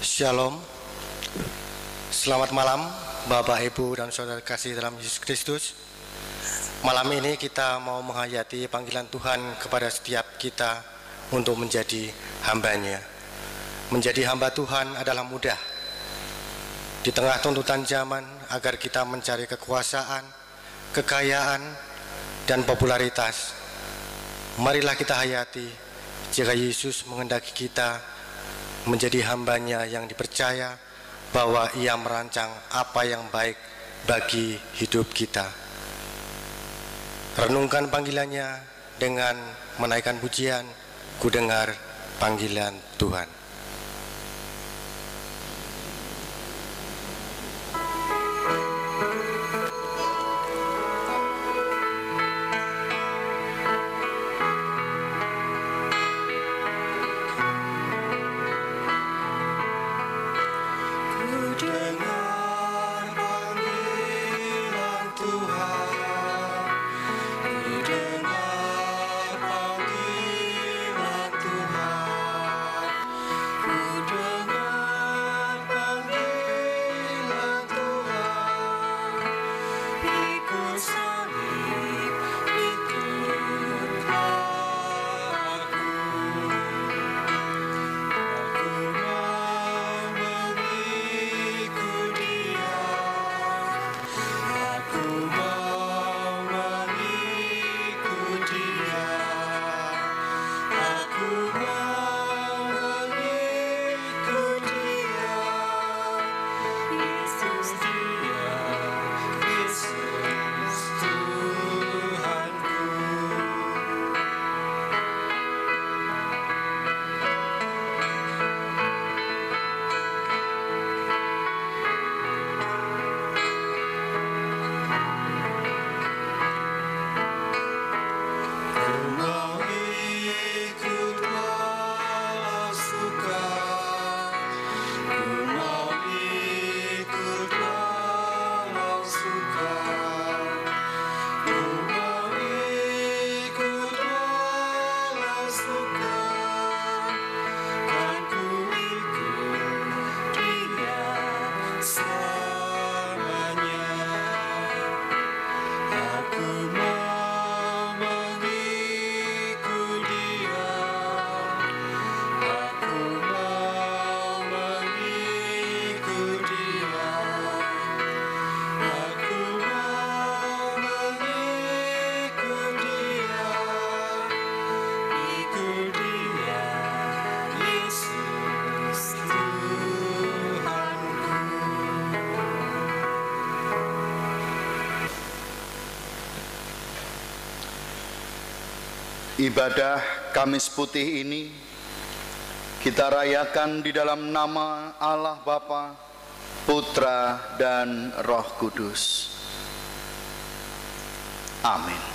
Shalom. Selamat malam Bapak, Ibu, dan saudara kasih dalam Yesus Kristus. Malam ini kita mau menghayati panggilan Tuhan kepada setiap kita untuk menjadi hamba-Nya. Menjadi hamba Tuhan adalah mudah. Di tengah tuntutan zaman agar kita mencari kekuasaan, kekayaan, dan popularitas, marilah kita hayati jika Yesus menghendaki kita menjadi hamba-Nya yang dipercaya bahwa Ia merancang apa yang baik bagi hidup kita. Renungkan panggilannya dengan menaikkan pujian, ku dengar panggilan Tuhan. Ibadah Kamis Putih ini kita rayakan di dalam nama Allah Bapa, Putra, dan Roh Kudus. Amin.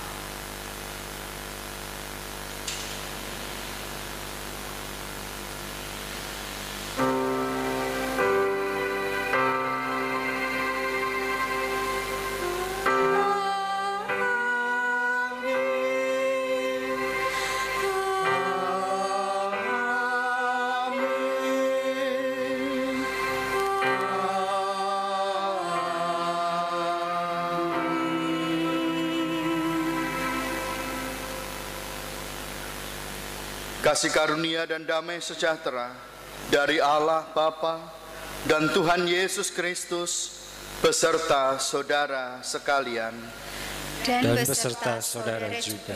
Kasih karunia dan damai sejahtera dari Allah Bapa dan Tuhan Yesus Kristus beserta saudara sekalian dan beserta saudara juga.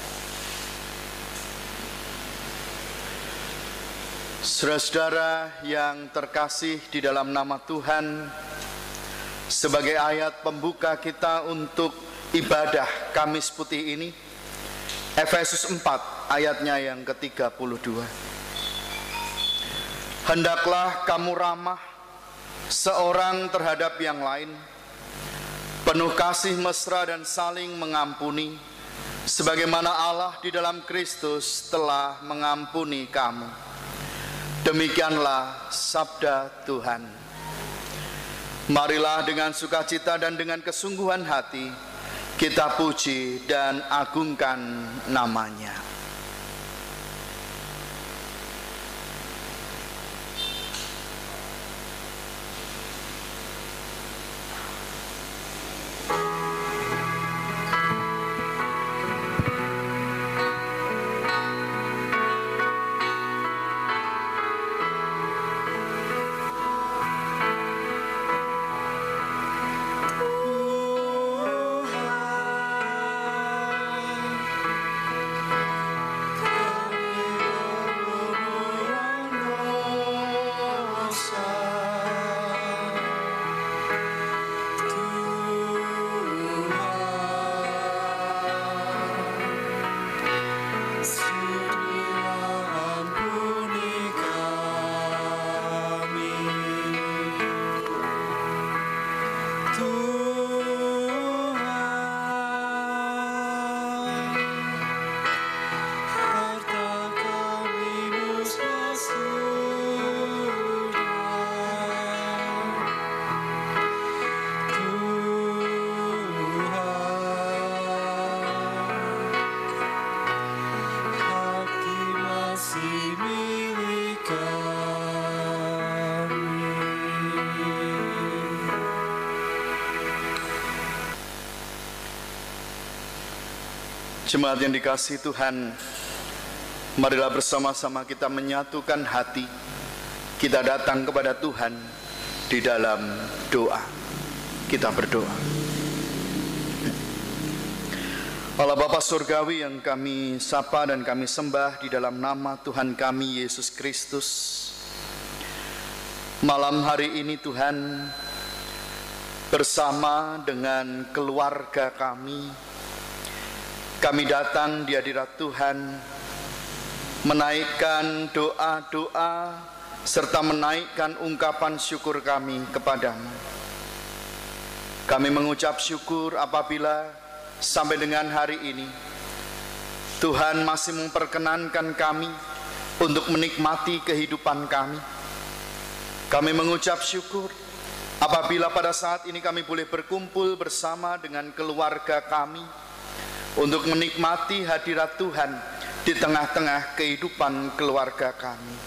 Saudara-saudara yang terkasih di dalam nama Tuhan, sebagai ayat pembuka kita untuk ibadah Kamis Putih ini, Efesus 4 ayatnya yang ke-32. Hendaklah kamu ramah seorang terhadap yang lain, penuh kasih mesra dan saling mengampuni, sebagaimana Allah di dalam Kristus telah mengampuni kamu. Demikianlah sabda Tuhan. Marilah dengan sukacita dan dengan kesungguhan hati kita puji dan agungkan nama-Nya. Jemaat yang dikasihi Tuhan, marilah bersama-sama kita menyatukan hati. Kita datang kepada Tuhan di dalam doa. Kita berdoa. Allah Bapa Surgawi yang kami sapa dan kami sembah di dalam nama Tuhan kami Yesus Kristus. Malam hari ini Tuhan, bersama dengan keluarga kami datang di hadirat Tuhan, menaikkan doa-doa serta menaikkan ungkapan syukur kami kepadamu. Kami mengucap syukur apabila sampai dengan hari ini Tuhan masih memperkenankan kami untuk menikmati kehidupan kami. Kami mengucap syukur apabila pada saat ini kami boleh berkumpul bersama dengan keluarga kami untuk menikmati hadirat Tuhan di tengah-tengah kehidupan keluarga kami.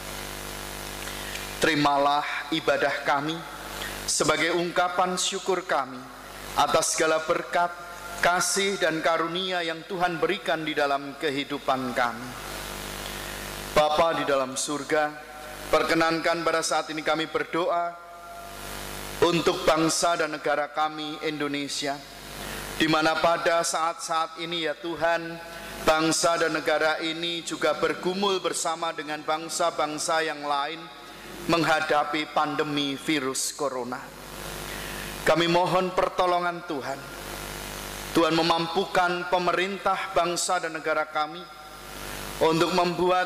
Terimalah ibadah kami sebagai ungkapan syukur kami atas segala berkat, kasih dan karunia yang Tuhan berikan di dalam kehidupan kami. Bapa di dalam surga, perkenankan pada saat ini kami berdoa untuk bangsa dan negara kami Indonesia, di mana pada saat-saat ini ya Tuhan, bangsa dan negara ini juga bergumul bersama dengan bangsa-bangsa yang lain menghadapi pandemi virus corona. Kami mohon pertolongan Tuhan. Tuhan memampukan pemerintah bangsa dan negara kami untuk membuat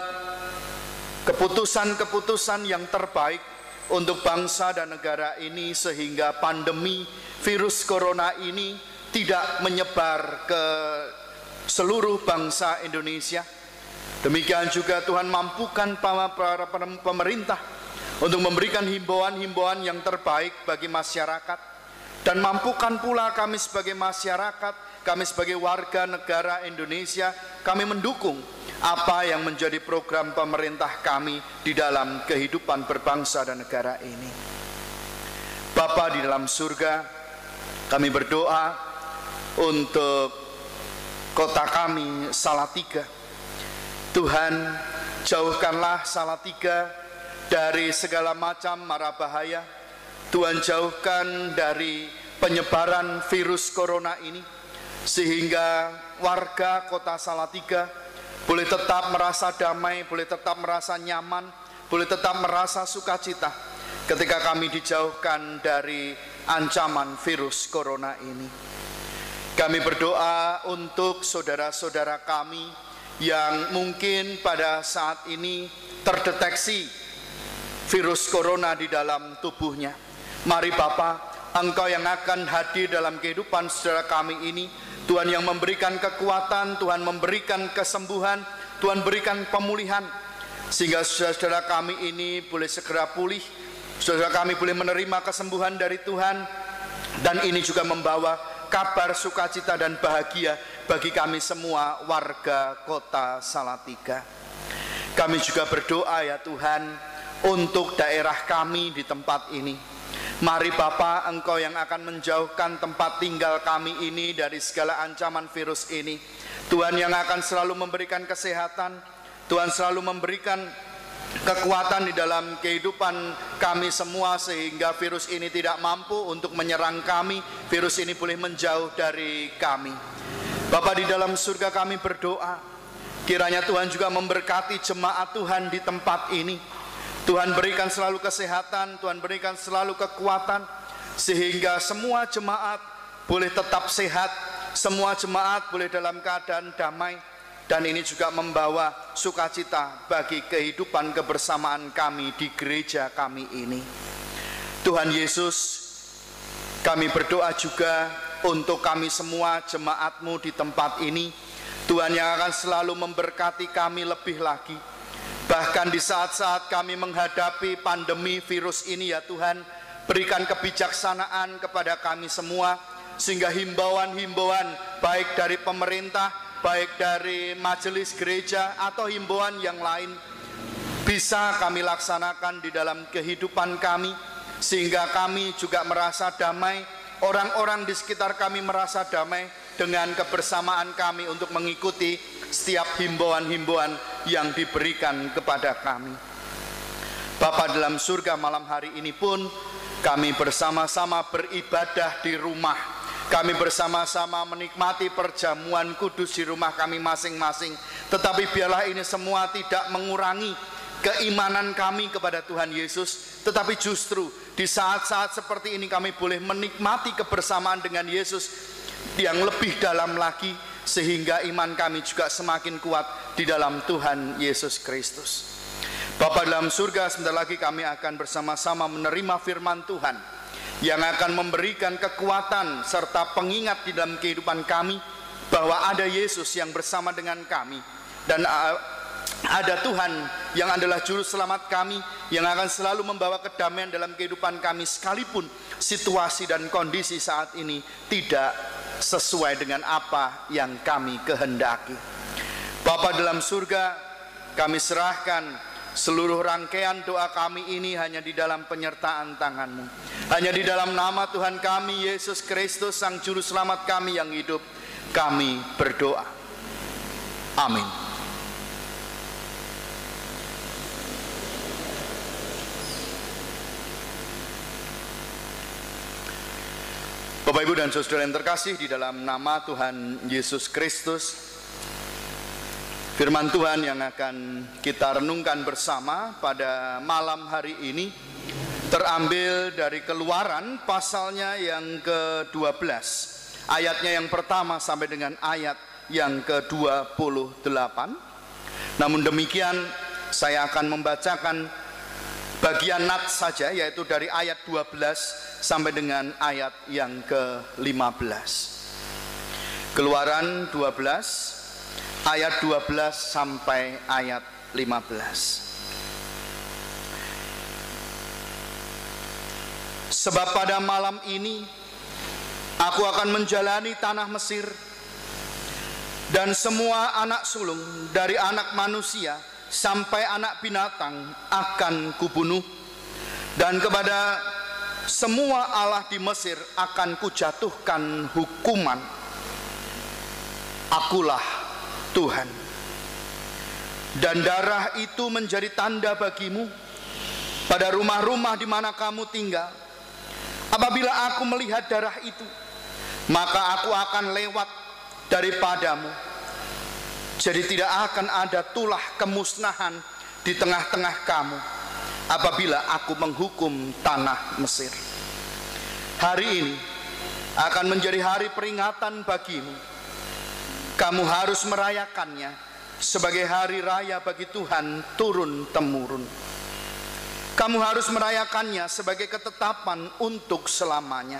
keputusan-keputusan yang terbaik untuk bangsa dan negara ini, sehingga pandemi virus corona ini tidak menyebar ke seluruh bangsa Indonesia. Demikian juga Tuhan mampukan para pemerintah untuk memberikan himbauan-himbauan yang terbaik bagi masyarakat, dan mampukan pula kami sebagai masyarakat, kami sebagai warga negara Indonesia, kami mendukung apa yang menjadi program pemerintah kami di dalam kehidupan berbangsa dan negara ini. Bapa di dalam surga, kami berdoa untuk kota kami Salatiga. Tuhan, jauhkanlah Salatiga dari segala macam mara bahaya. Tuhan, jauhkan dari penyebaran virus corona ini, sehingga warga kota Salatiga boleh tetap merasa damai, boleh tetap merasa nyaman, boleh tetap merasa sukacita ketika kami dijauhkan dari ancaman virus corona ini. Kami berdoa untuk saudara-saudara kami yang mungkin pada saat ini terdeteksi virus corona di dalam tubuhnya. Mari Bapa, Engkau yang akan hadir dalam kehidupan saudara kami ini. Tuhan yang memberikan kekuatan, Tuhan memberikan kesembuhan, Tuhan berikan pemulihan, sehingga saudara-saudara kami ini boleh segera pulih. Saudara kami boleh menerima kesembuhan dari Tuhan, dan ini juga membawa kabar sukacita dan bahagia bagi kami semua warga kota Salatiga. Kami juga berdoa ya Tuhan untuk daerah kami di tempat ini. Mari Bapa, Engkau yang akan menjauhkan tempat tinggal kami ini dari segala ancaman virus ini. Tuhan yang akan selalu memberikan kesehatan, Tuhan selalu memberikan kekuatan di dalam kehidupan kami semua, sehingga virus ini tidak mampu untuk menyerang kami, virus ini boleh menjauh dari kami. Bapa di dalam surga, kami berdoa kiranya Tuhan juga memberkati jemaat Tuhan di tempat ini. Tuhan berikan selalu kesehatan, Tuhan berikan selalu kekuatan, sehingga semua jemaat boleh tetap sehat, semua jemaat boleh dalam keadaan damai. Dan ini juga membawa sukacita bagi kehidupan kebersamaan kami di gereja kami ini. Tuhan Yesus, kami berdoa juga untuk kami semua jemaat-Mu di tempat ini. Tuhan yang akan selalu memberkati kami lebih lagi. Bahkan di saat-saat kami menghadapi pandemi virus ini ya Tuhan, berikan kebijaksanaan kepada kami semua, sehingga himbauan-himbauan baik dari pemerintah, baik dari majelis gereja atau himbauan yang lain bisa kami laksanakan di dalam kehidupan kami, sehingga kami juga merasa damai, orang-orang di sekitar kami merasa damai, dengan kebersamaan kami untuk mengikuti setiap himbauan-himbauan yang diberikan kepada kami. Bapa dalam surga, malam hari ini pun kami bersama-sama beribadah di rumah. Kami bersama-sama menikmati perjamuan kudus di rumah kami masing-masing. Tetapi biarlah ini semua tidak mengurangi keimanan kami kepada Tuhan Yesus. Tetapi justru di saat-saat seperti ini kami boleh menikmati kebersamaan dengan Yesus yang lebih dalam lagi, sehingga iman kami juga semakin kuat di dalam Tuhan Yesus Kristus. Bapa dalam surga, sebentar lagi kami akan bersama-sama menerima firman Tuhan yang akan memberikan kekuatan serta pengingat di dalam kehidupan kami bahwa ada Yesus yang bersama dengan kami, dan ada Tuhan yang adalah juru selamat kami yang akan selalu membawa kedamaian dalam kehidupan kami sekalipun situasi dan kondisi saat ini tidak sesuai dengan apa yang kami kehendaki. Bapa dalam surga, kami serahkan seluruh rangkaian doa kami ini hanya di dalam penyertaan tangan-Mu. Hanya di dalam nama Tuhan kami Yesus Kristus, Sang Juru Selamat kami yang hidup, kami berdoa. Amin. Bapak, Ibu, dan saudara yang terkasih, di dalam nama Tuhan Yesus Kristus, firman Tuhan yang akan kita renungkan bersama pada malam hari ini terambil dari Keluaran pasalnya yang ke-12, ayatnya yang pertama sampai dengan ayat yang ke-28. Namun demikian, saya akan membacakan bagian nats saja, yaitu dari ayat 12 sampai dengan ayat yang ke-15. Keluaran 12 ayat 12 sampai ayat 15. Sebab pada malam ini aku akan menjalani tanah Mesir, dan semua anak sulung dari anak manusia sampai anak binatang akan kubunuh, dan kepada semua Allah di Mesir akan kujatuhkan hukuman. Akulah Tuhan. Dan darah itu menjadi tanda bagimu pada rumah-rumah di mana kamu tinggal. Apabila aku melihat darah itu, maka aku akan lewat daripadamu. Jadi tidak akan ada tulah kemusnahan di tengah-tengah kamu apabila aku menghukum tanah Mesir. Hari ini akan menjadi hari peringatan bagimu. Kamu harus merayakannya sebagai hari raya bagi Tuhan turun-temurun. Kamu harus merayakannya sebagai ketetapan untuk selamanya.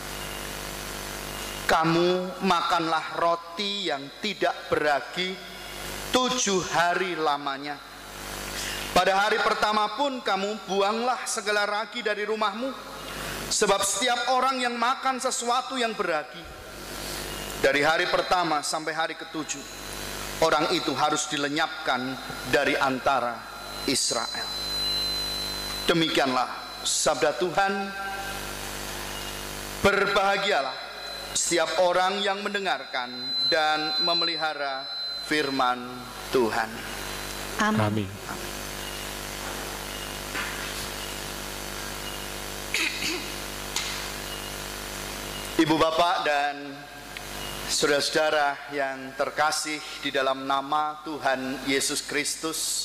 Kamu makanlah roti yang tidak beragi 7 hari lamanya. Pada hari pertama pun kamu buanglah segala ragi dari rumahmu, sebab setiap orang yang makan sesuatu yang beragi dari hari pertama sampai hari ke-7, orang itu harus dilenyapkan dari antara Israel. Demikianlah sabda Tuhan. Berbahagialah setiap orang yang mendengarkan dan memelihara firman Tuhan. Amin. Ibu, bapak, dan saudara-saudara yang terkasih di dalam nama Tuhan Yesus Kristus,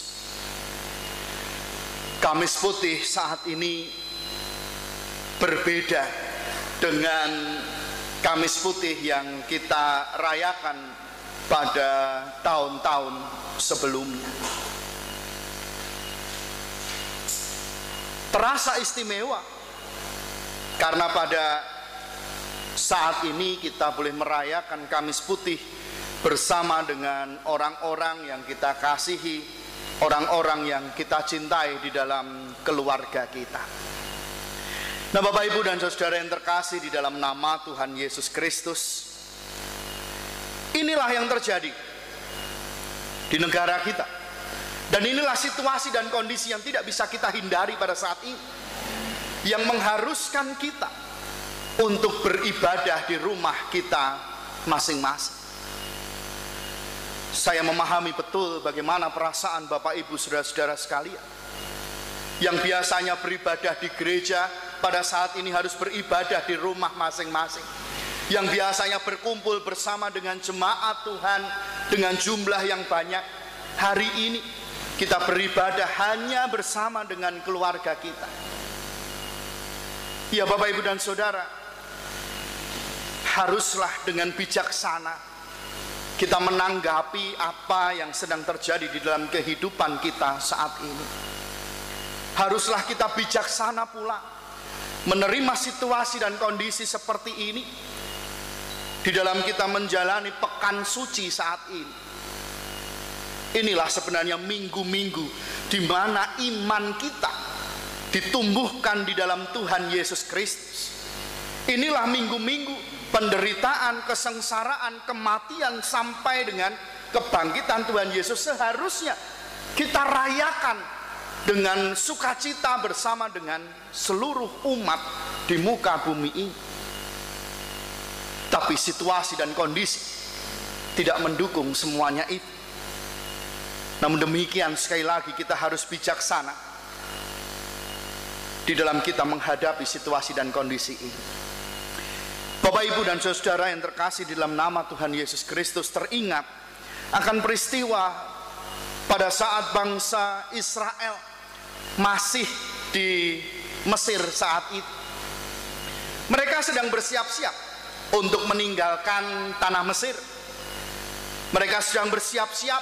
Kamis Putih saat ini berbeda dengan Kamis Putih yang kita rayakan pada tahun-tahun sebelumnya. Terasa istimewa karena pada saat ini kita boleh merayakan Kamis Putih bersama dengan orang-orang yang kita kasihi, orang-orang yang kita cintai di dalam keluarga kita. Nah, Bapak, Ibu, dan saudara yang terkasih di dalam nama Tuhan Yesus Kristus, inilah yang terjadi di negara kita. Dan inilah situasi dan kondisi yang tidak bisa kita hindari pada saat ini, yang mengharuskan kita untuk beribadah di rumah kita masing-masing. Saya memahami betul bagaimana perasaan Bapak Ibu saudara-saudara sekalian yang biasanya beribadah di gereja, pada saat ini harus beribadah di rumah masing-masing. Yang biasanya berkumpul bersama dengan jemaat Tuhan dengan jumlah yang banyak, hari ini kita beribadah hanya bersama dengan keluarga kita. Ya Bapak Ibu dan Saudara, haruslah dengan bijaksana kita menanggapi apa yang sedang terjadi di dalam kehidupan kita saat ini. Haruslah kita bijaksana pula menerima situasi dan kondisi seperti ini di dalam kita menjalani pekan suci saat ini. Inilah sebenarnya minggu-minggu di mana iman kita ditumbuhkan di dalam Tuhan Yesus Kristus. Inilah minggu-minggu penderitaan, kesengsaraan, kematian sampai dengan kebangkitan Tuhan Yesus seharusnya kita rayakan dengan sukacita bersama dengan seluruh umat di muka bumi ini. Tapi situasi dan kondisi tidak mendukung semuanya itu. Namun demikian, sekali lagi kita harus bijaksana di dalam kita menghadapi situasi dan kondisi ini. Bapak Ibu dan Saudara yang terkasih di dalam nama Tuhan Yesus Kristus, teringat akan peristiwa pada saat bangsa Israel masih di Mesir saat itu. Mereka sedang bersiap-siap untuk meninggalkan tanah Mesir. Mereka sedang bersiap-siap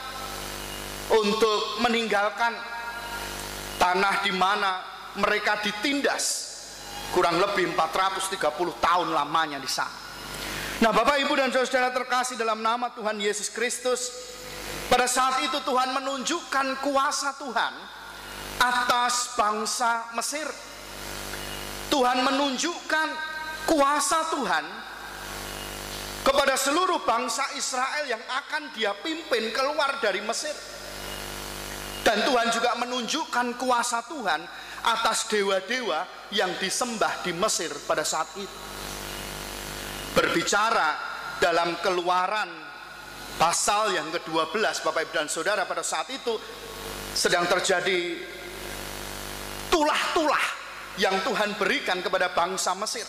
untuk meninggalkan tanah di mana mereka ditindas kurang lebih 430 tahun lamanya di sana. Nah Bapak Ibu dan Saudara terkasih dalam nama Tuhan Yesus Kristus, pada saat itu Tuhan menunjukkan kuasa Tuhan atas bangsa Mesir. Tuhan menunjukkan kuasa Tuhan kepada seluruh bangsa Israel yang akan Dia pimpin keluar dari Mesir. Dan Tuhan juga menunjukkan kuasa Tuhan atas dewa-dewa yang disembah di Mesir pada saat itu. Berbicara dalam Keluaran pasal yang ke-12, Bapak Ibu dan Saudara, pada saat itu sedang terjadi tulah-tulah yang Tuhan berikan kepada bangsa Mesir.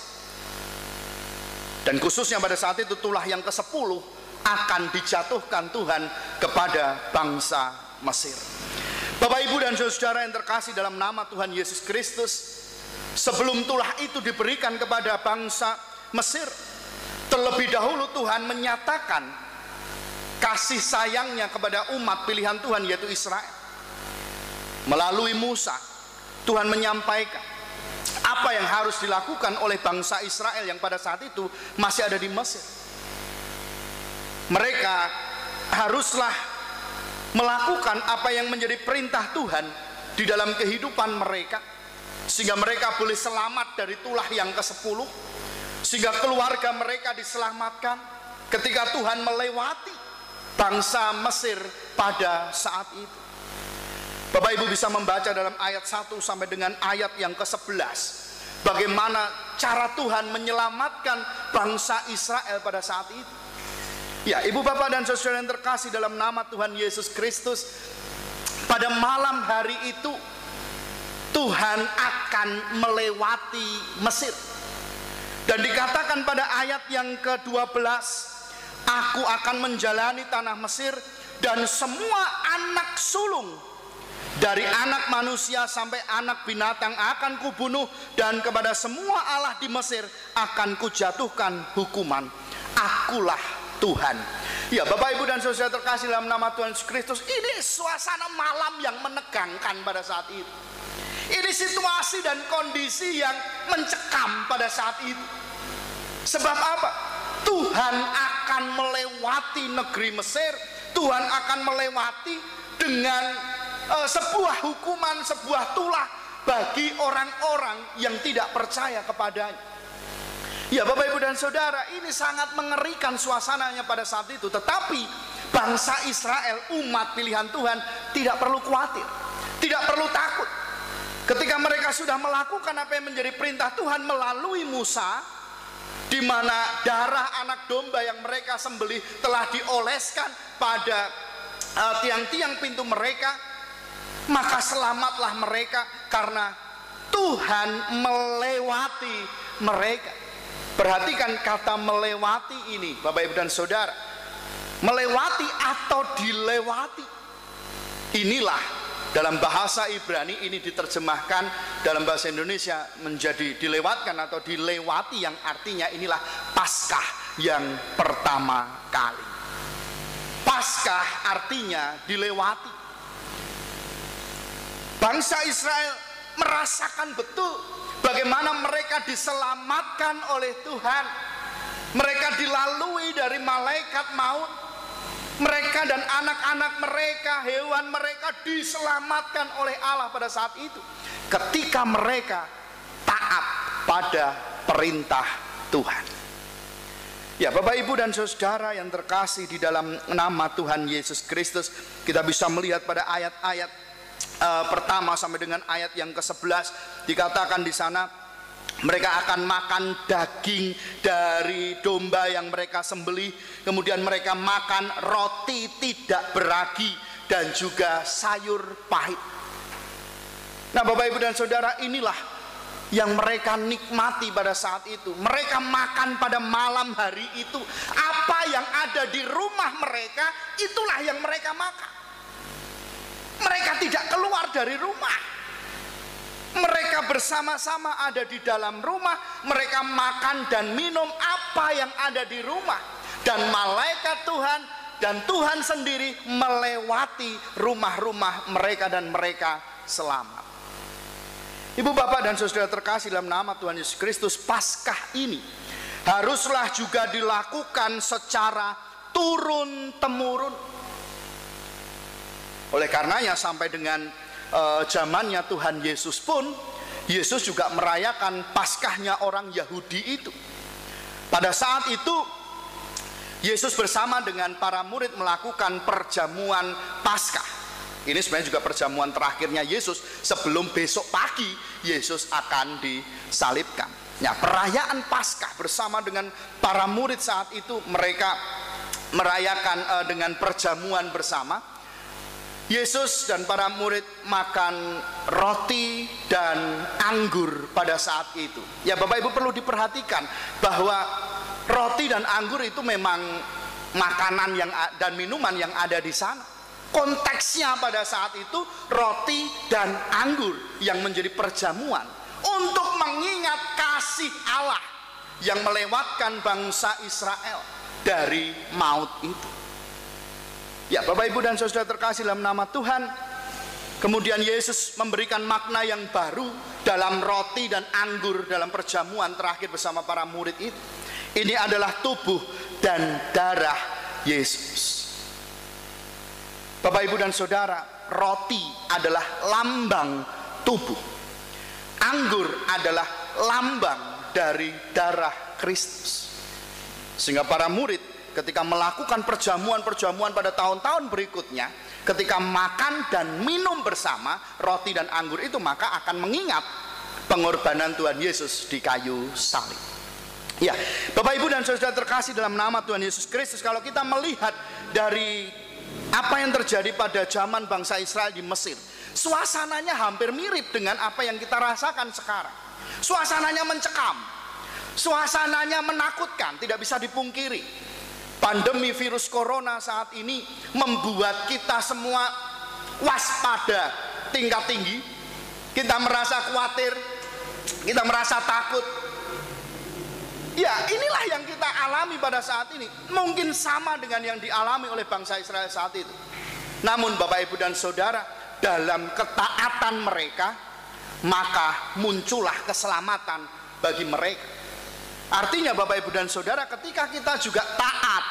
Dan khususnya pada saat itu tulah yang ke-10 akan dijatuhkan Tuhan kepada bangsa Mesir. Bapak Ibu dan Saudara yang terkasih dalam nama Tuhan Yesus Kristus, sebelum tulah itu diberikan kepada bangsa Mesir, terlebih dahulu Tuhan menyatakan kasih sayangnya kepada umat pilihan Tuhan, yaitu Israel. Melalui Musa, Tuhan menyampaikan apa yang harus dilakukan oleh bangsa Israel yang pada saat itu masih ada di Mesir. Mereka haruslah melakukan apa yang menjadi perintah Tuhan di dalam kehidupan mereka, sehingga mereka boleh selamat dari tulah yang ke-10, sehingga keluarga mereka diselamatkan ketika Tuhan melewati bangsa Mesir pada saat itu. Bapak Ibu bisa membaca dalam ayat 1 sampai dengan ayat yang ke-11 bagaimana cara Tuhan menyelamatkan bangsa Israel pada saat itu. Ya, Ibu Bapak dan Saudara yang terkasih dalam nama Tuhan Yesus Kristus, pada malam hari itu Tuhan akan melewati Mesir. Dan dikatakan pada ayat yang ke-12, aku akan menjalani tanah Mesir, dan semua anak sulung dari anak manusia sampai anak binatang akan kubunuh, dan kepada semua allah di Mesir akan kujatuhkan hukuman. Akulah Tuhan. Ya Bapak Ibu dan Saudara terkasih dalam nama Tuhan Yesus Kristus, ini suasana malam yang menegangkan pada saat itu. Ini situasi dan kondisi yang mencekam pada saat itu. Sebab apa? Tuhan akan melewati negeri Mesir. Tuhan akan melewati dengan sebuah hukuman, sebuah tulah bagi orang-orang yang tidak percaya kepadanya. Ya Bapak Ibu dan Saudara, ini sangat mengerikan suasananya pada saat itu. Tetapi bangsa Israel, umat pilihan Tuhan, tidak perlu khawatir, tidak perlu takut. Ketika mereka sudah melakukan apa yang menjadi perintah Tuhan melalui Musa, di mana darah anak domba yang mereka sembelih telah dioleskan pada tiang-tiang pintu mereka, maka selamatlah mereka karena Tuhan melewati mereka. Perhatikan kata melewati ini, Bapak Ibu dan Saudara. Melewati atau dilewati. Inilah dalam bahasa Ibrani ini diterjemahkan dalam bahasa Indonesia menjadi dilewatkan atau dilewati, yang artinya inilah Paskah yang pertama kali. Paskah artinya dilewati. Bangsa Israel merasakan betul bagaimana mereka diselamatkan oleh Tuhan. Mereka dilalui dari malaikat maut. Mereka dan anak-anak mereka, hewan mereka diselamatkan oleh Allah pada saat itu, ketika mereka taat pada perintah Tuhan. Ya, Bapak Ibu dan Saudara yang terkasih di dalam nama Tuhan Yesus Kristus, kita bisa melihat pada ayat-ayat pertama sampai dengan ayat yang ke-11, dikatakan di sana mereka akan makan daging dari domba yang mereka sembelih, kemudian mereka makan roti tidak beragi dan juga sayur pahit. Nah, Bapak Ibu dan Saudara, inilah yang mereka nikmati pada saat itu. Mereka makan pada malam hari itu. Apa yang ada di rumah mereka, itulah yang mereka makan. Mereka tidak keluar dari rumah. Mereka bersama-sama ada di dalam rumah. Mereka makan dan minum apa yang ada di rumah. Dan malaikat Tuhan dan Tuhan sendiri melewati rumah-rumah mereka dan mereka selamat. Ibu, bapak dan saudara terkasih dalam nama Tuhan Yesus Kristus, Paskah ini haruslah juga dilakukan secara turun-temurun. Oleh karenanya sampai dengan zamannya Tuhan Yesus pun, Yesus juga merayakan Paskahnya orang Yahudi itu. Pada saat itu Yesus bersama dengan para murid melakukan perjamuan Paskah. Ini sebenarnya juga perjamuan terakhirnya Yesus sebelum besok pagi Yesus akan disalibkan. Ya, perayaan Paskah bersama dengan para murid saat itu, mereka merayakan dengan perjamuan bersama. Yesus dan para murid makan roti dan anggur pada saat itu. Ya, Bapak Ibu perlu diperhatikan bahwa roti dan anggur itu memang makanan dan minuman yang ada di sana. Konteksnya pada saat itu roti dan anggur yang menjadi perjamuan untuk mengingat kasih Allah yang melewatkan bangsa Israel dari maut itu. Ya, Bapak Ibu dan saudara terkasih dalam nama Tuhan, kemudian Yesus memberikan makna yang baru dalam roti dan anggur dalam perjamuan terakhir bersama para murid itu. Ini adalah tubuh dan darah Yesus. Bapak Ibu dan saudara, roti adalah lambang tubuh. Anggur adalah lambang dari darah Kristus. Sehingga para murid ketika melakukan perjamuan-perjamuan pada tahun-tahun berikutnya, ketika makan dan minum bersama roti dan anggur itu, maka akan mengingat pengorbanan Tuhan Yesus di kayu salib. Ya, Bapak Ibu dan saudara terkasih dalam nama Tuhan Yesus Kristus, kalau kita melihat dari apa yang terjadi pada zaman bangsa Israel di Mesir, suasananya hampir mirip dengan apa yang kita rasakan sekarang. Suasananya mencekam, suasananya menakutkan, tidak bisa dipungkiri. Pandemi virus corona saat ini membuat kita semua waspada tingkat tinggi. Kita merasa khawatir, kita merasa takut. Ya, inilah yang kita alami pada saat ini. Mungkin sama dengan yang dialami oleh bangsa Israel saat itu. Namun Bapak Ibu dan Saudara, dalam ketaatan mereka, maka muncullah keselamatan bagi mereka. Artinya Bapak Ibu dan Saudara, ketika kita juga taat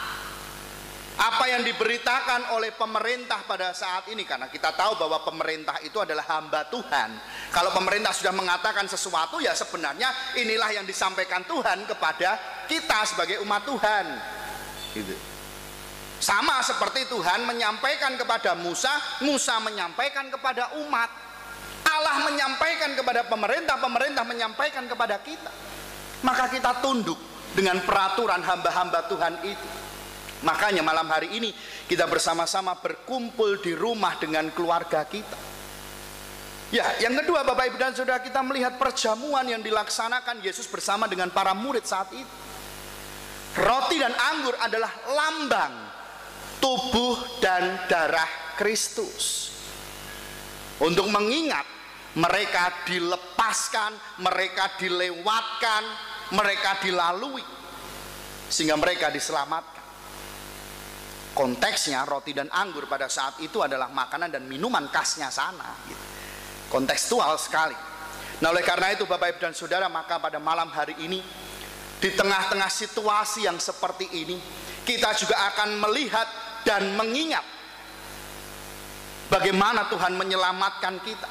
apa yang diberitakan oleh pemerintah pada saat ini, karena kita tahu bahwa pemerintah itu adalah hamba Tuhan. Kalau pemerintah sudah mengatakan sesuatu, ya sebenarnya inilah yang disampaikan Tuhan kepada kita sebagai umat Tuhan. Gitu. Sama seperti Tuhan menyampaikan kepada Musa, Musa menyampaikan kepada umat. Allah menyampaikan kepada pemerintah, pemerintah menyampaikan kepada kita. Maka kita tunduk, dengan peraturan hamba-hamba Tuhan itu. Makanya malam hari ini kita bersama-sama berkumpul di rumah dengan keluarga kita. Ya, yang kedua Bapak Ibu dan Saudara, kita melihat perjamuan yang dilaksanakan Yesus bersama dengan para murid saat itu. Roti dan anggur adalah lambang tubuh dan darah Kristus. Untuk mengingat mereka dilepaskan, mereka dilewatkan, mereka dilalui, sehingga mereka diselamatkan. Konteksnya roti dan anggur pada saat itu adalah makanan dan minuman khasnya sana, gitu. Kontekstual sekali. Nah, oleh karena itu Bapak Ibu dan Saudara, maka pada malam hari ini, di tengah-tengah situasi yang seperti ini, kita juga akan melihat dan mengingat bagaimana Tuhan menyelamatkan kita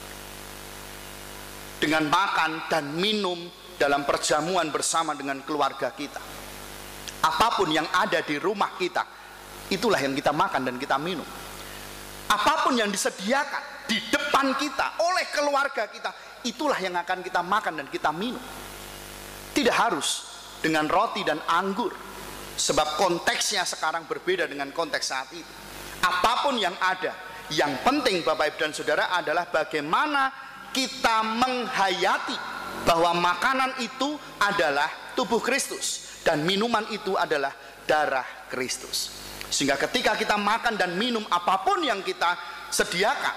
dengan makan dan minum dalam perjamuan bersama dengan keluarga kita. Apapun yang ada di rumah kita, itulah yang kita makan dan kita minum. Apapun yang disediakan di depan kita oleh keluarga kita, itulah yang akan kita makan dan kita minum. Tidak harus dengan roti dan anggur, sebab konteksnya sekarang berbeda dengan konteks saat itu. Apapun yang ada, yang penting Bapak Ibu dan Saudara adalah bagaimana kita menghayati bahwa makanan itu adalah tubuh Kristus dan minuman itu adalah darah Kristus. Sehingga ketika kita makan dan minum apapun yang kita sediakan,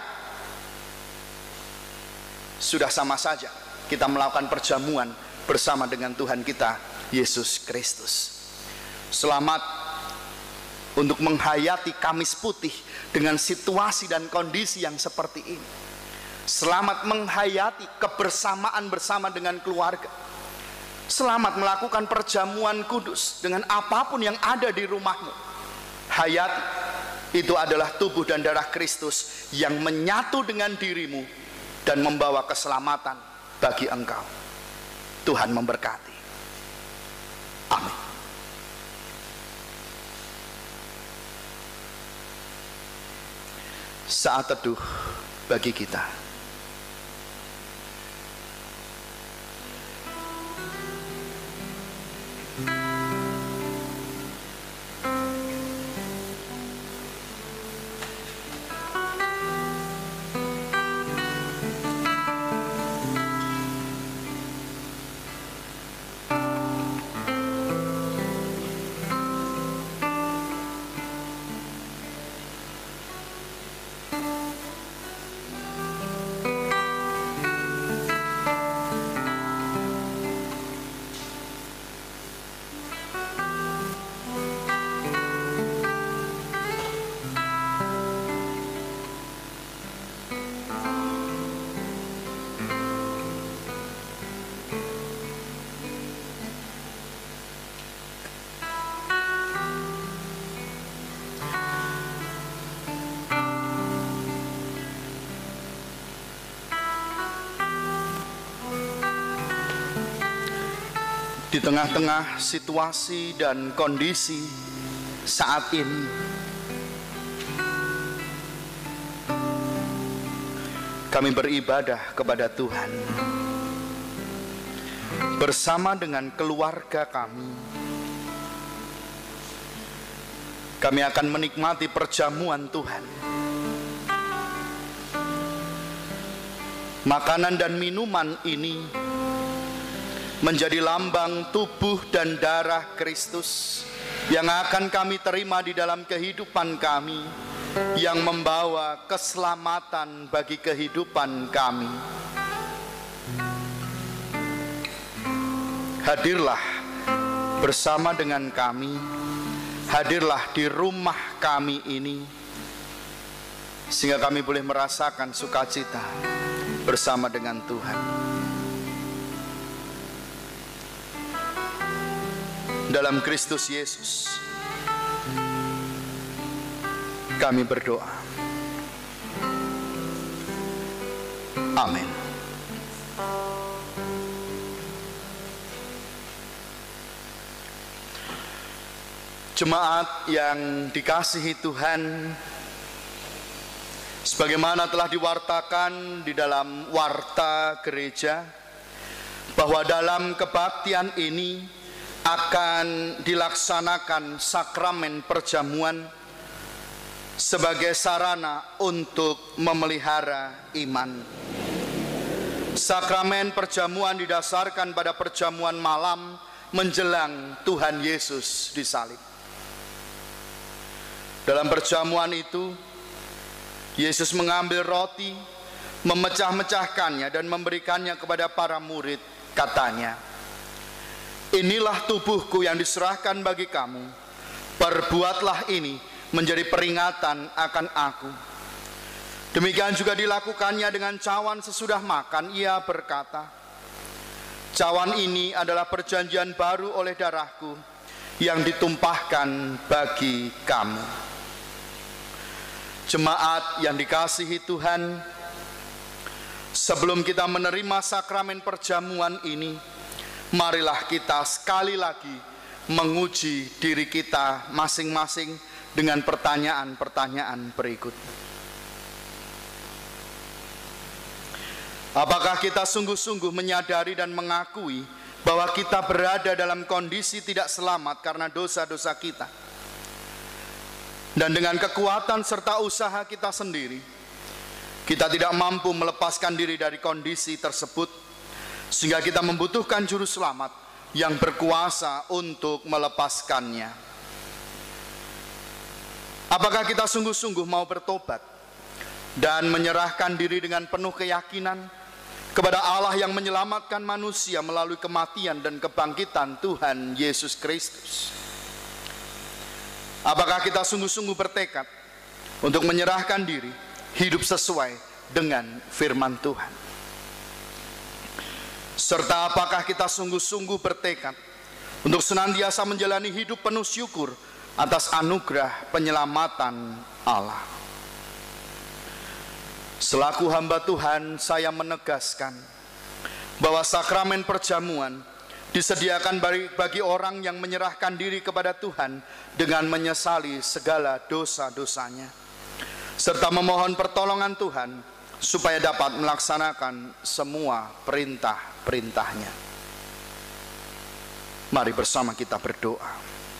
sudah sama saja kita melakukan perjamuan bersama dengan Tuhan kita Yesus Kristus. Selamat untuk menghayati Kamis Putih dengan situasi dan kondisi yang seperti ini. Selamat menghayati kebersamaan bersama dengan keluarga. Selamat melakukan perjamuan kudus dengan apapun yang ada di rumahmu. Hayati, itu adalah tubuh dan darah Kristus yang menyatu dengan dirimu dan membawa keselamatan bagi engkau. Tuhan memberkati. Amin. Saat teduh bagi kita. Di tengah-tengah situasi dan kondisi saat ini, kami beribadah kepada Tuhan bersama dengan keluarga kami. Kami akan menikmati perjamuan Tuhan. Makanan dan minuman ini menjadi lambang tubuh dan darah Kristus yang akan kami terima di dalam kehidupan kami, yang membawa keselamatan bagi kehidupan kami. Hadirlah bersama dengan kami, hadirlah di rumah kami ini, sehingga kami boleh merasakan sukacita bersama dengan Tuhan. Dalam Kristus Yesus kami berdoa. Amin. Jemaat yang dikasihi Tuhan, sebagaimana telah diwartakan di dalam warta gereja, bahwa dalam kebaktian ini akan dilaksanakan sakramen perjamuan sebagai sarana untuk memelihara iman. Sakramen perjamuan didasarkan pada perjamuan malam menjelang Tuhan Yesus disalib. Dalam perjamuan itu, Yesus mengambil roti, memecah-mecahkannya dan memberikannya kepada para murid. Katanya, "Inilah tubuhku yang diserahkan bagi kamu. Perbuatlah ini menjadi peringatan akan aku." Demikian juga dilakukannya dengan cawan sesudah makan. Ia berkata, "Cawan ini adalah perjanjian baru oleh darahku yang ditumpahkan bagi kamu." Jemaat yang dikasihi Tuhan, sebelum kita menerima sakramen perjamuan ini, marilah kita sekali lagi menguji diri kita masing-masing dengan pertanyaan-pertanyaan berikut. Apakah kita sungguh-sungguh menyadari dan mengakui bahwa kita berada dalam kondisi tidak selamat karena dosa-dosa kita? Dan dengan kekuatan serta usaha kita sendiri, kita tidak mampu melepaskan diri dari kondisi tersebut, sehingga kita membutuhkan juru selamat yang berkuasa untuk melepaskannya. Apakah kita sungguh-sungguh mau bertobat dan menyerahkan diri dengan penuh keyakinan kepada Allah yang menyelamatkan manusia melalui kematian dan kebangkitan Tuhan Yesus Kristus? Apakah kita sungguh-sungguh bertekad untuk menyerahkan diri, hidup sesuai dengan firman Tuhan? Serta apakah kita sungguh-sungguh bertekad untuk senantiasa menjalani hidup penuh syukur atas anugerah penyelamatan Allah? Selaku hamba Tuhan, saya menegaskan bahwa sakramen perjamuan disediakan bagi orang yang menyerahkan diri kepada Tuhan dengan menyesali segala dosa-dosanya, serta memohon pertolongan Tuhan supaya dapat melaksanakan semua perintah-perintahnya. Mari bersama kita berdoa.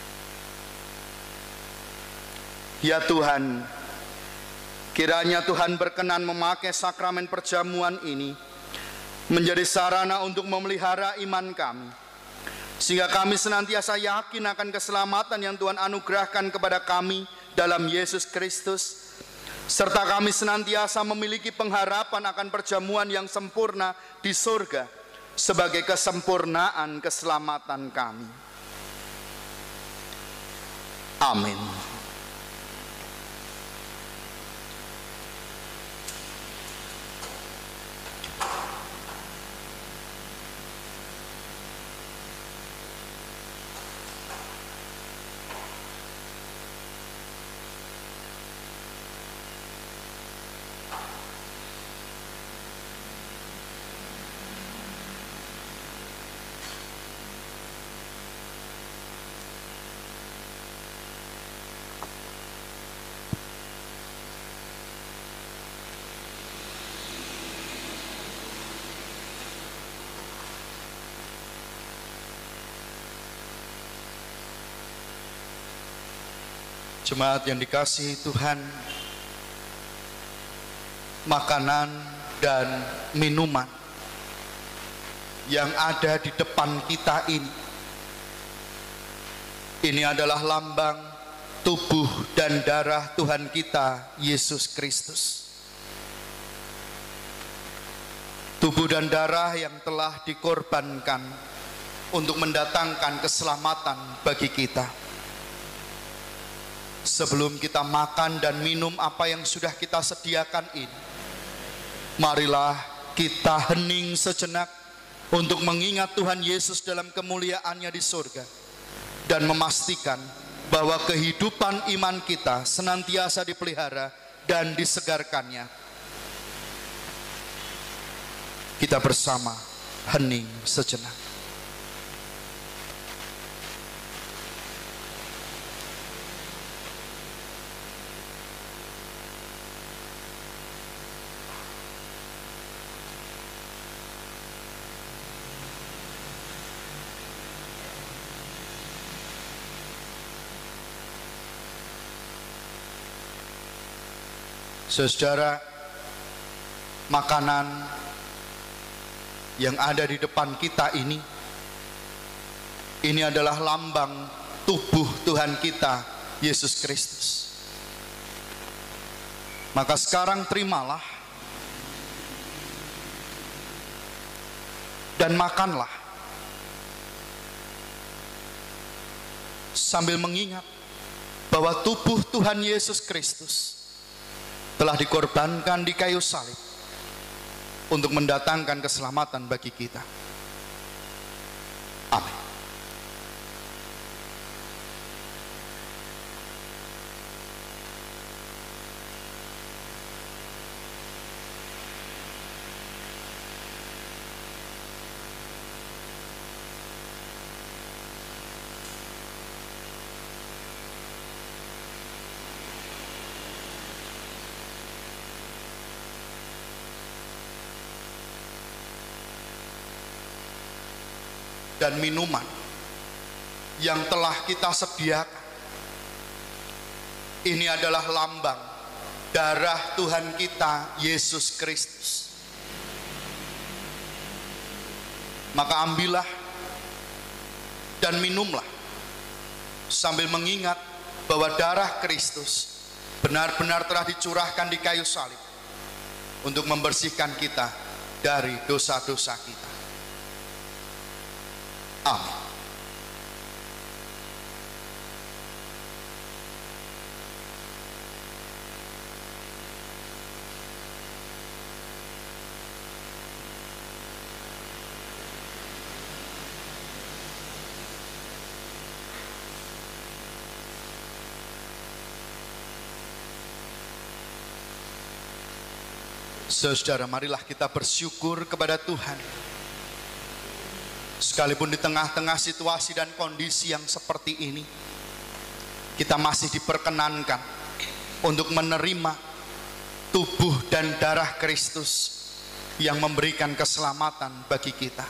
Ya Tuhan, kiranya Tuhan berkenan memakai sakramen perjamuan ini menjadi sarana untuk memelihara iman kami, sehingga kami senantiasa yakin akan keselamatan yang Tuhan anugerahkan kepada kami dalam Yesus Kristus, serta kami senantiasa memiliki pengharapan akan perjamuan yang sempurna di surga sebagai kesempurnaan keselamatan kami. Amin. Jemaat yang dikasihi Tuhan, makanan dan minuman yang ada di depan kita ini adalah lambang tubuh dan darah Tuhan kita Yesus Kristus. Tubuh dan darah yang telah dikorbankan untuk mendatangkan keselamatan bagi kita. Sebelum kita makan dan minum apa yang sudah kita sediakan ini, marilah kita hening sejenak untuk mengingat Tuhan Yesus dalam kemuliaannya di surga, dan memastikan bahwa kehidupan iman kita senantiasa dipelihara dan disegarkannya. Kita bersama hening sejenak. Saudara, makanan yang ada di depan kita ini adalah lambang tubuh Tuhan kita, Yesus Kristus. Maka sekarang terimalah dan makanlah, sambil mengingat bahwa tubuh Tuhan Yesus Kristus telah dikorbankan di kayu salib untuk mendatangkan keselamatan bagi kita. Amin. Dan minuman yang telah kita sediakan ini adalah lambang darah Tuhan kita Yesus Kristus. Maka ambillah dan minumlah sambil mengingat bahwa darah Kristus benar-benar telah dicurahkan di kayu salib untuk membersihkan kita dari dosa-dosa kita. Amin. Saudara, marilah kita bersyukur kepada Tuhan. Sekalipun di tengah-tengah situasi dan kondisi yang seperti ini, kita masih diperkenankan untuk menerima tubuh dan darah Kristus yang memberikan keselamatan bagi kita.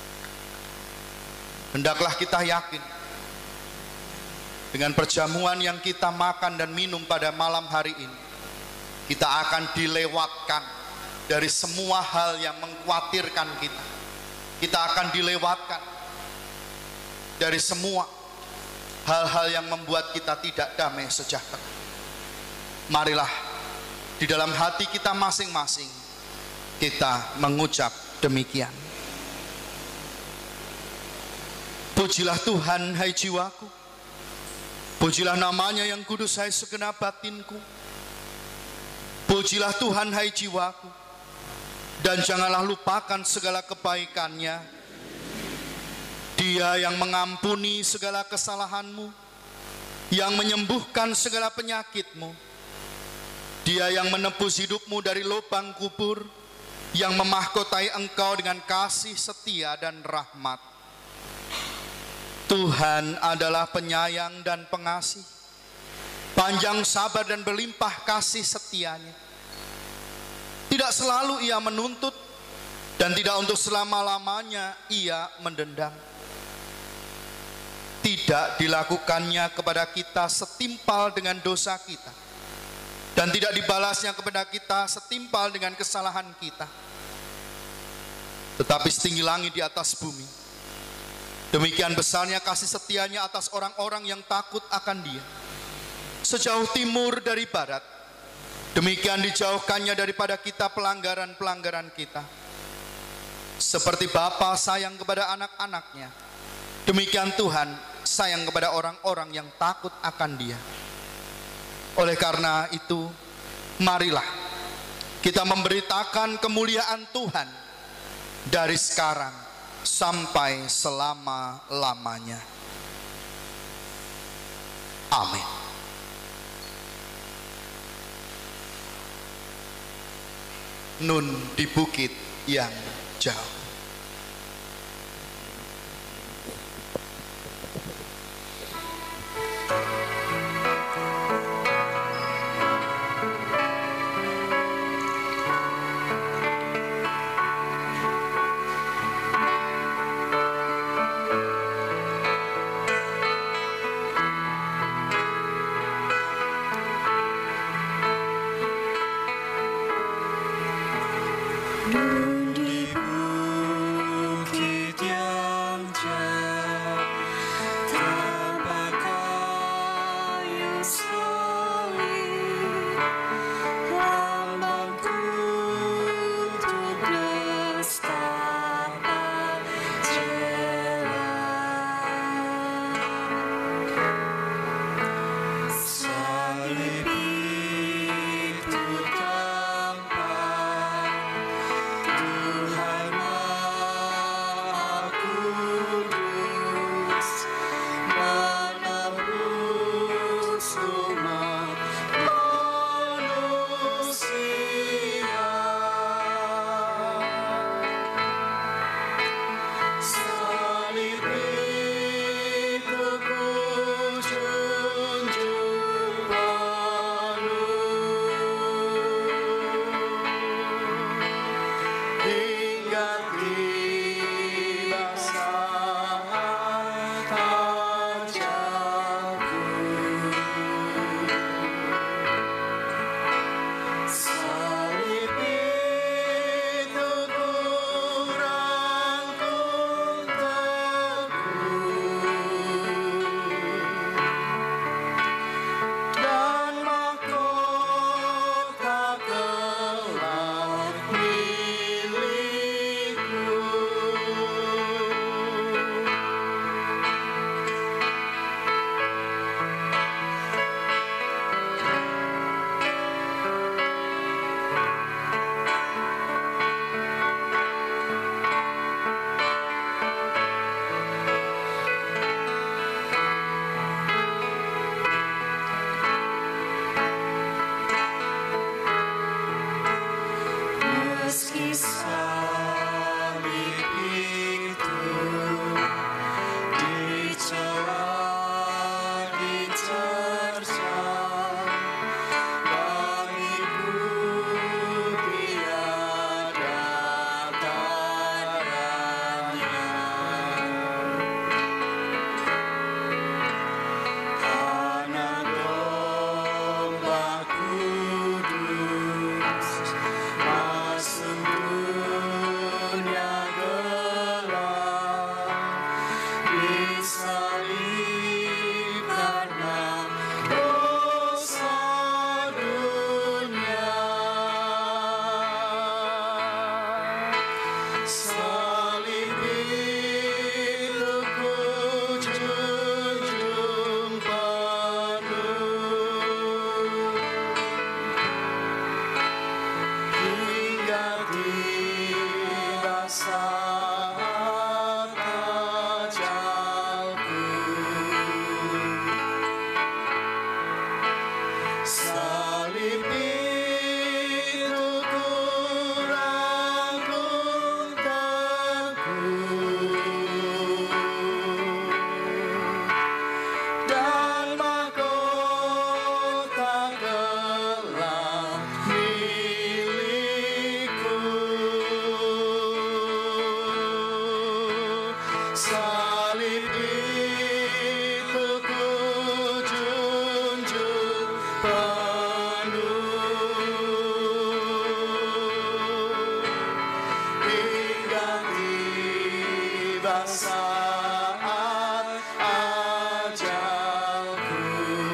Hendaklah kita yakin dengan perjamuan yang kita makan dan minum pada malam hari ini, kita akan dilewatkan dari semua hal yang mengkhawatirkan kita. Kita akan dilewatkan dari semua hal-hal yang membuat kita tidak damai sejahtera. Marilah di dalam hati kita masing-masing kita mengucap demikian. Pujilah Tuhan, hai jiwaku. Pujilah namanya yang kudus, hai segenap batinku. Pujilah Tuhan, hai jiwaku. Dan janganlah lupakan segala kebaikannya. Dia yang mengampuni segala kesalahanmu, yang menyembuhkan segala penyakitmu. Dia yang menebus hidupmu dari lubang kubur, yang memahkotai engkau dengan kasih setia dan rahmat. Tuhan adalah penyayang dan pengasih, panjang sabar dan berlimpah kasih setianya. Tidak selalu ia menuntut, dan tidak untuk selama-lamanya ia mendendam. Tidak dilakukannya kepada kita setimpal dengan dosa kita, dan tidak dibalasnya kepada kita setimpal dengan kesalahan kita. Tetapi setinggi langit di atas bumi, demikian besarnya kasih setianya atas orang-orang yang takut akan Dia. Sejauh timur dari barat, demikian dijauhkannya daripada kita pelanggaran-pelanggaran kita. Seperti Bapa sayang kepada anak-anaknya, demikian Tuhan sayang kepada orang-orang yang takut akan Dia. Oleh karena itu, marilah kita memberitakan kemuliaan Tuhan dari sekarang sampai selama-lamanya. Amin. Nun di bukit yang jauh. Salib itu ku junjung penuh hingga tiba saat ajalku.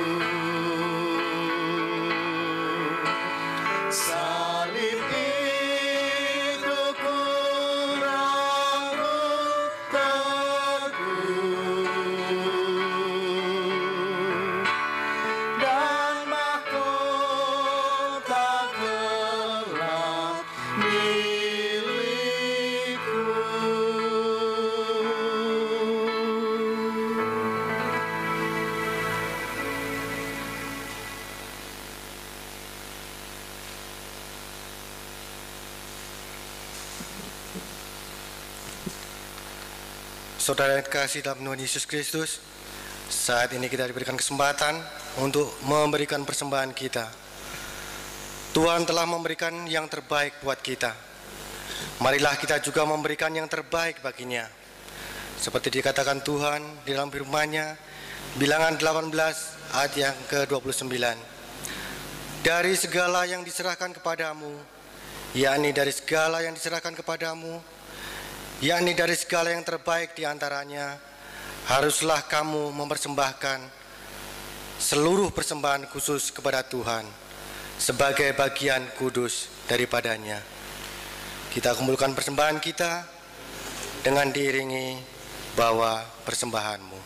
Salib itu ku rangkul teguh dan mahkota gelap milikku. Saudara yang dikasihi dalam Tuhan Yesus Kristus, saat ini kita diberikan kesempatan untuk memberikan persembahan kita. Tuhan telah memberikan yang terbaik buat kita. Marilah kita juga memberikan yang terbaik baginya. Seperti dikatakan Tuhan di dalam firman-Nya, Bilangan 18 ayat yang ke-29. Dari segala yang diserahkan kepadamu, yakni dari segala yang diserahkan kepadamu, yakni dari segala yang terbaik di antaranya, haruslah kamu mempersembahkan seluruh persembahan khusus kepada Tuhan sebagai bagian kudus daripadanya. Kita kumpulkan persembahan kita dengan diiringi bawa persembahanmu.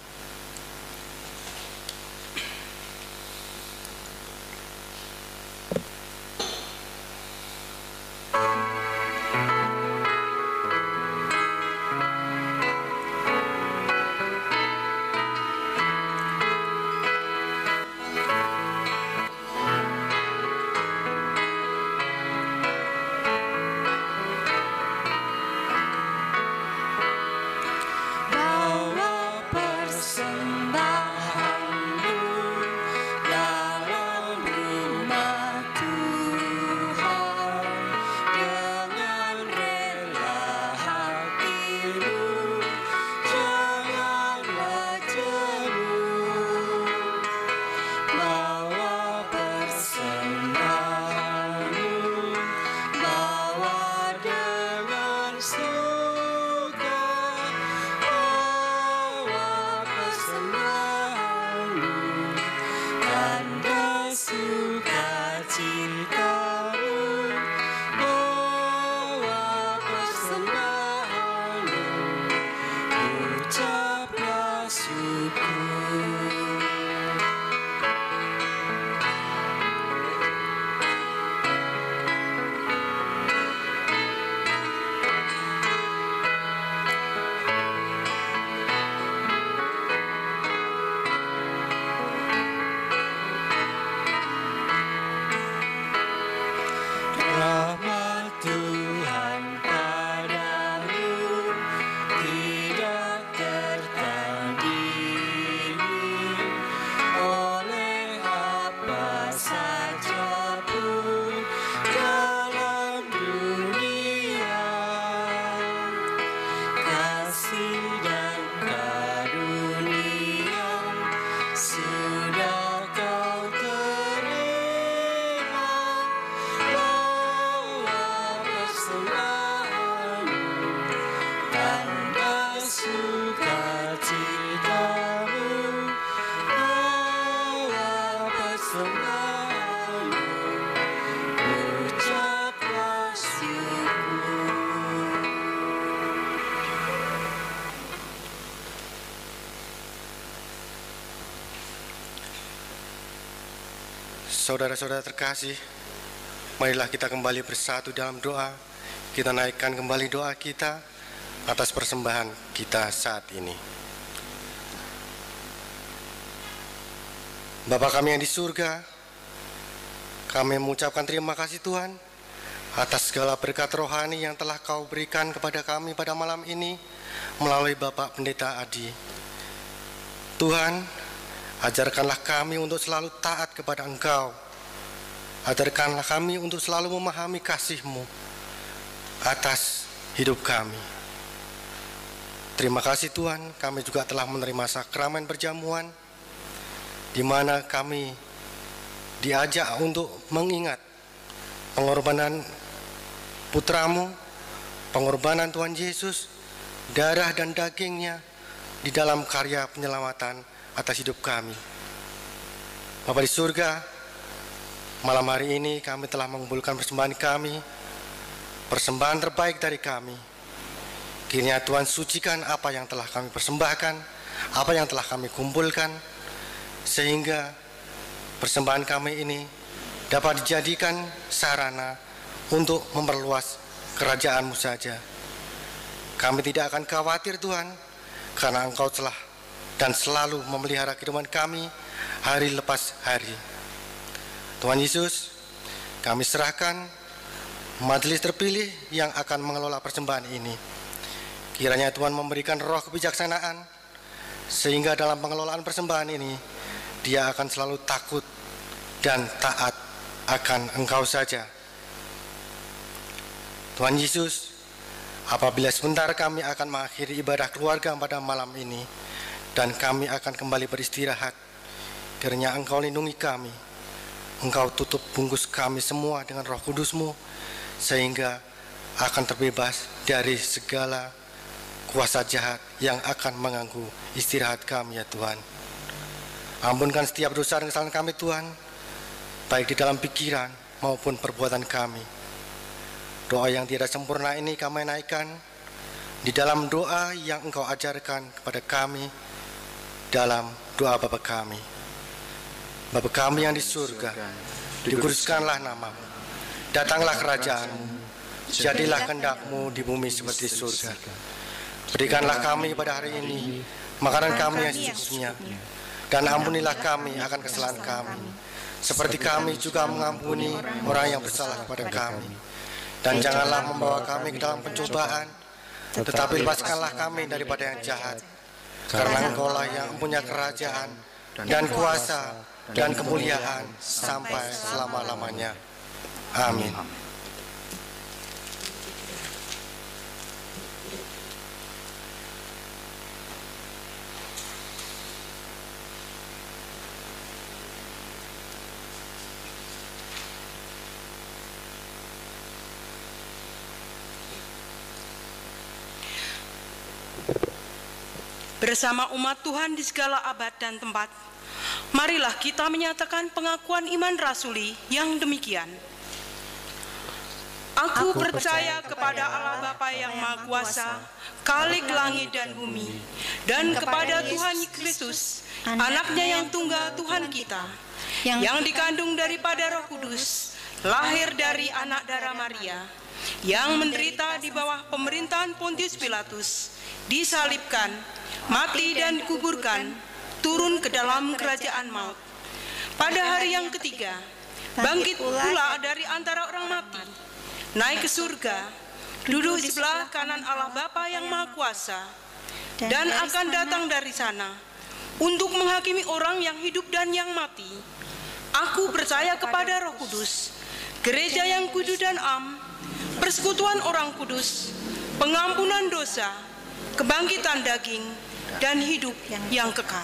Saudara-saudara terkasih, marilah kita kembali bersatu dalam doa. Kita naikkan kembali doa kita atas persembahan kita saat ini. Bapa kami yang di surga, kami mengucapkan terima kasih Tuhan atas segala berkat rohani yang telah Kau berikan kepada kami pada malam ini melalui Bapak Pendeta Adi. Tuhan, ajarkanlah kami untuk selalu taat kepada Engkau. Ajarkanlah kami untuk selalu memahami kasih-Mu atas hidup kami. Terima kasih Tuhan, kami juga telah menerima sakramen perjamuan, di mana kami diajak untuk mengingat pengorbanan putramu, pengorbanan Tuhan Yesus, darah dan dagingnya di dalam karya penyelamatan atas hidup kami. Bapa di surga, malam hari ini kami telah mengumpulkan persembahan kami, persembahan terbaik dari kami. Kiranya Tuhan sucikan apa yang telah kami persembahkan, apa yang telah kami kumpulkan, sehingga persembahan kami ini dapat dijadikan sarana untuk memperluas kerajaan-Mu saja. Kami tidak akan khawatir Tuhan, karena Engkau telah dan selalu memelihara kehidupan kami hari lepas hari. Tuhan Yesus, kami serahkan majelis terpilih yang akan mengelola persembahan ini. Kiranya Tuhan memberikan roh kebijaksanaan, sehingga dalam pengelolaan persembahan ini, dia akan selalu takut dan taat akan Engkau saja. Tuhan Yesus, apabila sebentar kami akan mengakhiri ibadah keluarga pada malam ini, dan kami akan kembali beristirahat, kiranya Engkau lindungi kami, Engkau tutup bungkus kami semua dengan Roh Kudus-Mu, sehingga akan terbebas dari segala kuasa jahat yang akan mengganggu istirahat kami ya Tuhan. Ampunkan setiap dosa dan kesalahan kami Tuhan, baik di dalam pikiran maupun perbuatan kami. Doa yang tidak sempurna ini kami naikkan di dalam doa yang Engkau ajarkan kepada kami dalam doa Bapa kami. Bapa kami yang di surga, dikuduskanlah nama-Mu, datanglah kerajaan-Mu, jadilah kehendak-Mu di bumi seperti di surga. Berikanlah kami pada hari ini makanan kami yang secukupnya, dan ampunilah kami akan kesalahan kami, seperti kami juga mengampuni orang yang bersalah kepada kami. Dan janganlah membawa kami ke dalam pencobaan, tetapi lepaskanlah kami daripada yang jahat, karena Engkau-lah yang punya kerajaan dan kuasa dan kemuliaan sampai selama-lamanya. Amin. Bersama umat Tuhan di segala abad dan tempat, marilah kita menyatakan pengakuan iman rasuli yang demikian. Aku percaya kepada Allah Bapa yang Maha Kuasa, Khalik langit dan bumi, dan kepada Tuhan Kristus, Anaknya yang tunggal Tuhan kita, yang dikandung daripada Roh Kudus, lahir dari anak darah Maria, yang menderita di bawah pemerintahan Pontius Pilatus, disalibkan, mati dan dikuburkan, turun ke dalam kerajaan maut. Pada hari yang ketiga, bangkit pula dari antara orang mati, naik ke surga, duduk di sebelah kanan Allah Bapa yang Maha Kuasa, dan akan datang dari sana untuk menghakimi orang yang hidup dan yang mati. Aku percaya kepada Roh Kudus, gereja yang kudus dan am, persekutuan orang kudus, pengampunan dosa, kebangkitan daging, dan hidup yang kekal.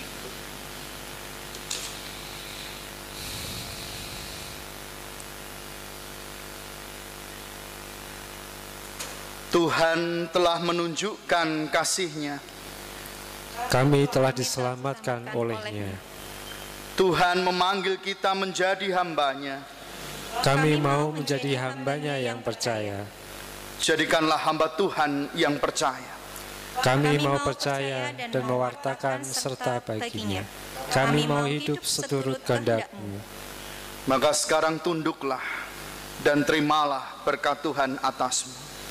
Tuhan telah menunjukkan kasih-Nya. Kami telah diselamatkan oleh-Nya. Tuhan memanggil kita menjadi hamba-Nya. Kami mau menjadi hamba-Nya yang percaya. Jadikanlah hamba Tuhan yang percaya. Kami mau percaya dan mewartakan serta baginya. Kami mau hidup seturut kehendak-Mu. Maka sekarang tunduklah dan terimalah berkat Tuhan atasmu.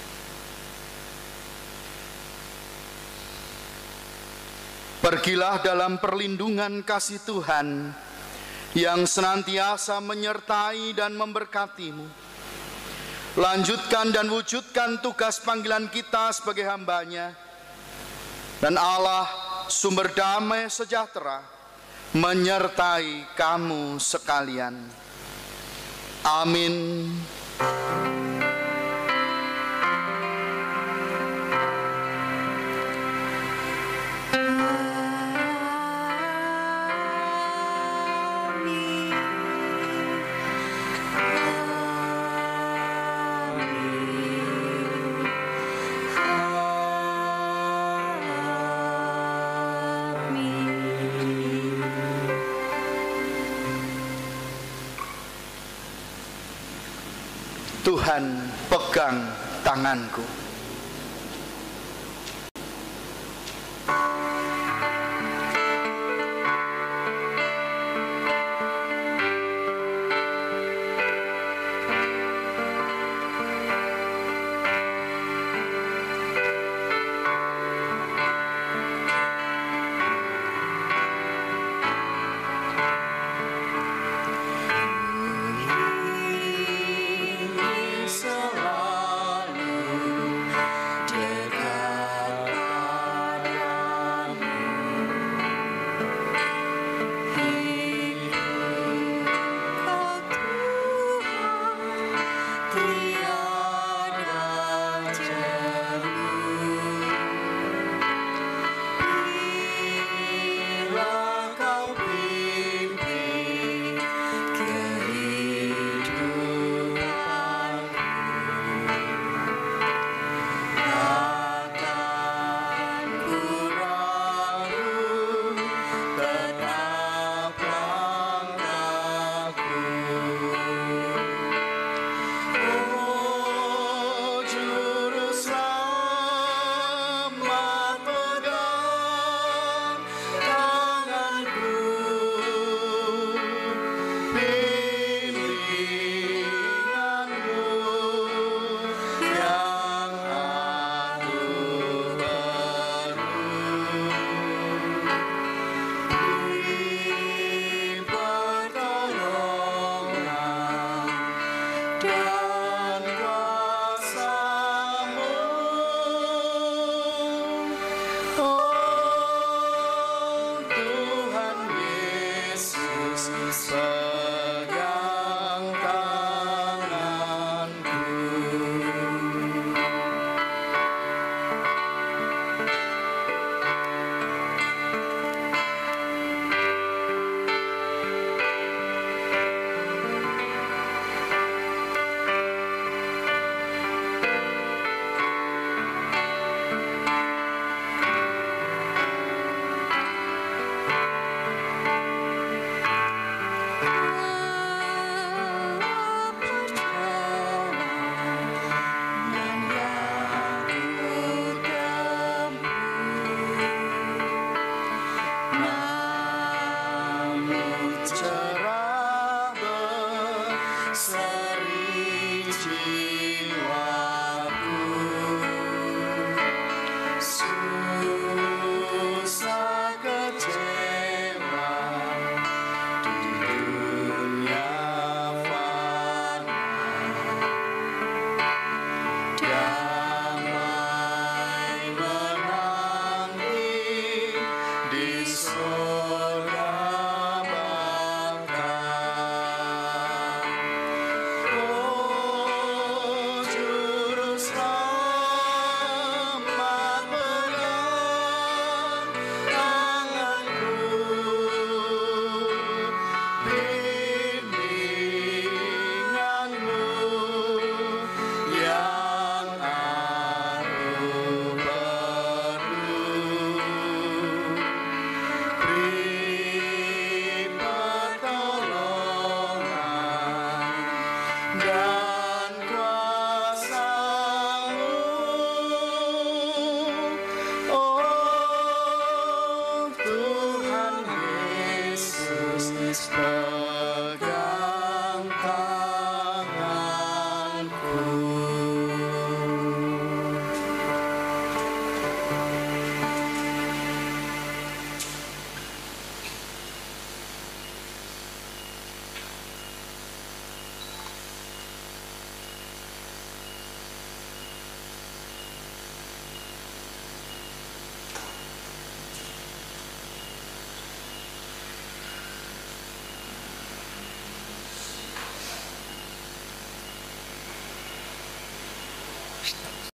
Pergilah dalam perlindungan kasih Tuhan yang senantiasa menyertai dan memberkatimu. Lanjutkan dan wujudkan tugas panggilan kita sebagai hamba-Nya. Dan Allah, sumber damai sejahtera, menyertai kamu sekalian. Amin. Tuhan pegang tanganku.